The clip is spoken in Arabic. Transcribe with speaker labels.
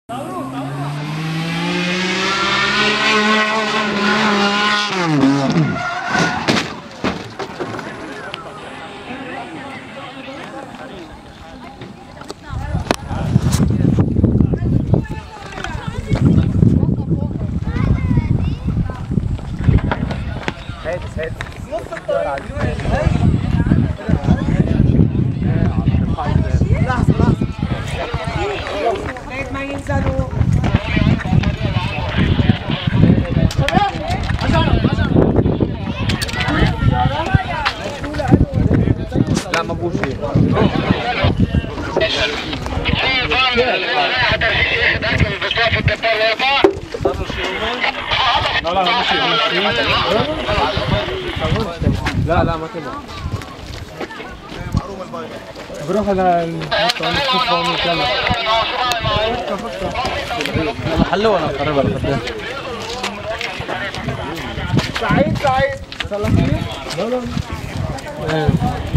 Speaker 1: لا ما بقول شيء. لا لا ما تبغى. بروح على المستشفى ونتكلم. انا محله وانا قريب على قدام. سعيد سلامتي؟ لا لا.